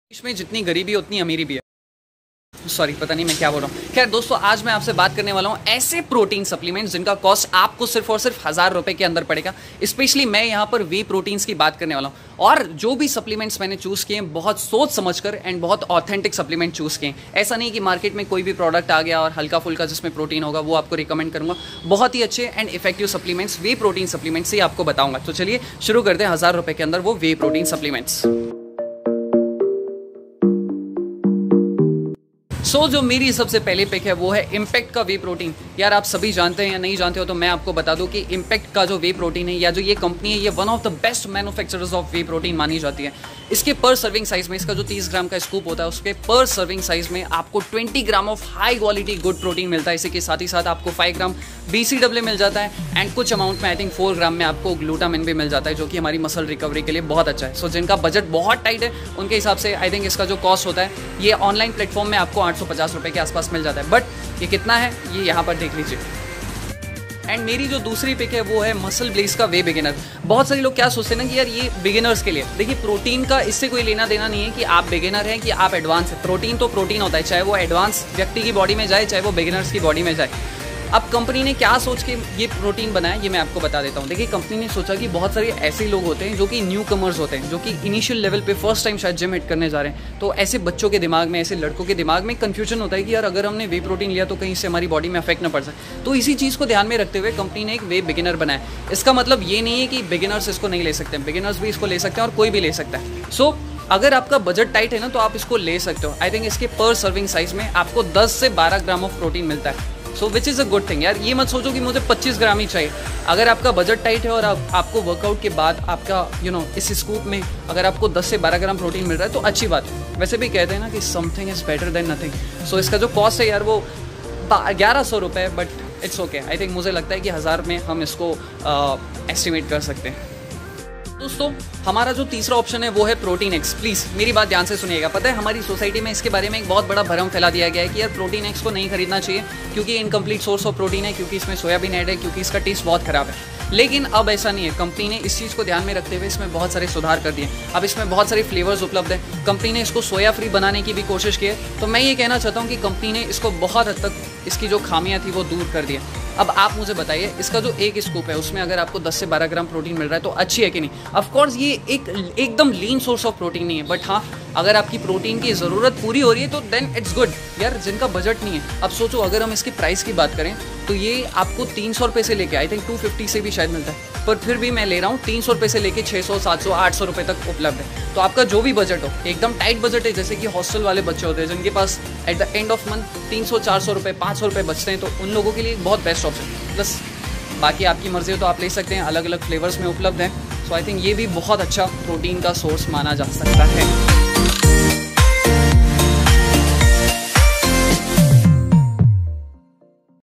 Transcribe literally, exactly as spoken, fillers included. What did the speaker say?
इसमें जितनी गरीबी है उतनी अमीरी भी है। सॉरी, पता नहीं मैं क्या बोल रहा हूँ। खैर दोस्तों, आज मैं आपसे बात करने वाला हूँ ऐसे प्रोटीन सप्लीमेंट्स जिनका कॉस्ट आपको सिर्फ और सिर्फ हज़ार रुपए के अंदर पड़ेगा। स्पेशली मैं यहाँ पर वे प्रोटीन्स की बात करने वाला हूँ। और जो भी सप्लीमेंट्स मैंने चूज़ किए हैं बहुत सोच समझकर एंड बहुत ऑथेंटिक सप्लीमेंट चूज़ किए हैं। ऐसा नहीं कि मार्केट में कोई भी प्रोडक्ट आ गया और हल्का फुल्का जिसमें प्रोटीन होगा वो आपको रिकमेंड करूँगा। बहुत ही अच्छे and effective supplements, whey protein supplements ही आपको बताऊँगा। तो चलिए शुरू करते हैं हज़ार रुपये के अंदर वो whey protein supplements. So so, जो मेरी सबसे पहले पिक है वो है इम्पैक्ट का वे प्रोटीन। यार आप सभी जानते हैं या नहीं जानते हो तो मैं आपको बता दूं कि इम्पैक्ट का जो वे प्रोटीन है या जो ये कंपनी है ये one of the best manufacturers of whey protein मानी जाती है। इसके पर सर्विंग साइज में, इसका जो तीस ग्राम का स्कूप होता है उसके पर सर्विंग साइज में आपको बीस gram of high quality good protein मिलता है। इसी के साथ ही साथ आपको पाँच ग्राम बीसीडब्ल्यू मिल जाता है एंड कुछ अमाउंट में आई थिंक चार ग्राम में आपको ग्लूटामिन भी मिल जाता है, जो कि हमारी मसल रिकवरी के लिए बहुत अच्छा है। सो so, जिनका बजट बहुत टाइट है उनके हिसाब से आई थिंक इसका जो कॉस्ट होता है ये ऑनलाइन प्लेटफॉर्म में आपको आठ सौ पचास रुपये के आसपास मिल जाता है। बट ये कितना है ये यहाँ पर देख लीजिए। एंड मेरी जो दूसरी पिक है वो है मसल ब्लेज का वे बिगिनर। बहुत सारे लोग क्या सोचते हैं ना कि यार ये बिगिनर्स के लिए, देखिए प्रोटीन का इससे कोई लेना देना नहीं है कि आप बिगिनर हैं कि आप एडवांस है। प्रोटीन तो प्रोटीन होता है, चाहे वो एडवांस व्यक्ति की बॉडी में जाए चाहे वो बिगिनर्स की बॉडी में जाए। अब कंपनी ने क्या सोच के ये प्रोटीन बनाया ये मैं आपको बता देता हूँ। देखिए कंपनी ने सोचा कि बहुत सारे ऐसे लोग होते हैं जो कि न्यू कमर्स होते हैं, जो कि इनिशियल लेवल पे फर्स्ट टाइम शायद जिम हिट करने जा रहे हैं। तो ऐसे बच्चों के दिमाग में, ऐसे लड़कों के दिमाग में कन्फ्यूजन होता है कि यार अगर हमने वे प्रोटीन लिया तो कहीं से हमारी बॉडी में अफेक्ट ना पड़ सके। तो इसी चीज़ को ध्यान में रखते हुए कंपनी ने एक वे बिगिनर बनाया। इसका मतलब ये नहीं है कि बिगिनर्स इसको नहीं ले सकते, बिगिनर्स भी इसको ले सकते हैं और कोई भी ले सकता है। सो अगर आपका बजट टाइट है ना तो आप इसको ले सकते हो। आई थिंक इसके पर सर्विंग साइज में आपको दस से बारह ग्राम ऑफ प्रोटीन मिलता है। So which is a good thing. यार ये मत सोचो कि मुझे पच्चीस ग्राम ही चाहिए। अगर आपका बजट टाइट है और आप, आपको वर्कआउट के बाद आपका यू नो इस स्कूप में अगर आपको दस से बारह ग्राम प्रोटीन मिल रहा है तो अच्छी बात है। वैसे भी कहते हैं ना कि something is better than nothing. So इसका जो कॉस्ट है यार वो ग्यारह सौ रुपये, but it's okay. I think मुझे लगता है कि हज़ार में हम इसको एस्टिमेट कर सकते हैं। दोस्तों हमारा जो तीसरा ऑप्शन है वो है प्रोटीन एक्स। प्लीज़ मेरी बात ध्यान से सुनिएगा। पता है हमारी सोसाइटी में इसके बारे में एक बहुत बड़ा भ्रम फैला दिया गया है कि यार प्रोटीन एक्स को नहीं खरीदना चाहिए क्योंकि इनकम्प्लीट सोर्स ऑफ प्रोटीन है, क्योंकि इसमें सोयाबीन ऐड है, क्योंकि इसका टेस्ट बहुत खराब है। लेकिन अब ऐसा नहीं है। कंपनी ने इस चीज़ को ध्यान में रखते हुए इसमें बहुत सारे सुधार कर दिए। अब इसमें बहुत सारे फ्लेवर्स उपलब्ध हैं। कंपनी ने इसको सोया फ्री बनाने की भी कोशिश की है। तो मैं ये कहना चाहता हूँ कि कंपनी ने इसको बहुत हद तक इसकी जो खामियां थी वो दूर कर दी। अब आप मुझे बताइए इसका जो एक स्कूप है उसमें अगर आपको दस से बारह ग्राम प्रोटीन मिल रहा है तो अच्छी है कि नहीं। ऑफ कोर्स ये एक एकदम लीन सोर्स ऑफ प्रोटीन नहीं है, बट हाँ अगर आपकी प्रोटीन की ज़रूरत पूरी हो रही है तो देन इट्स गुड। यार जिनका बजट नहीं है, अब सोचो अगर हम इसकी प्राइस की बात करें तो ये आपको तीन सौ रुपये से लेके आई थिंक टू फिफ्टी से भी शायद मिलता है, पर फिर भी मैं ले रहा हूँ तीन सौ रुपये से लेके छः सौ सात सौ आठ सौ रुपये तक उपलब्ध है। तो आपका जो भी बजट हो, एकदम टाइट बजट है जैसे कि हॉस्टल वाले बच्चे होते हैं जिनके पास at the end of month तीन सौ चार सौ रुपये पाँच सौ रुपये बचते हैं, तो उन लोगों के लिए बहुत बेस्ट ऑप्शन। प्लस बाकी आपकी मर्जी हो तो आप ले सकते हैं, अलग अलग फ्लेवर्स में उपलब्ध हैं। सो आई थिंक ये भी बहुत अच्छा प्रोटीन का सोर्स माना जा सकता है।